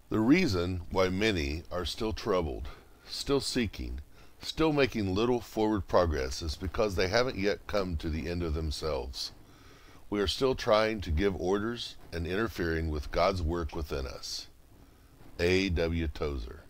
The reason why many are still troubled, still seeking, still making little forward progress is because they haven't yet come to the end of themselves. We are still trying to give orders and interfering with God's work within us. A. W. Tozer.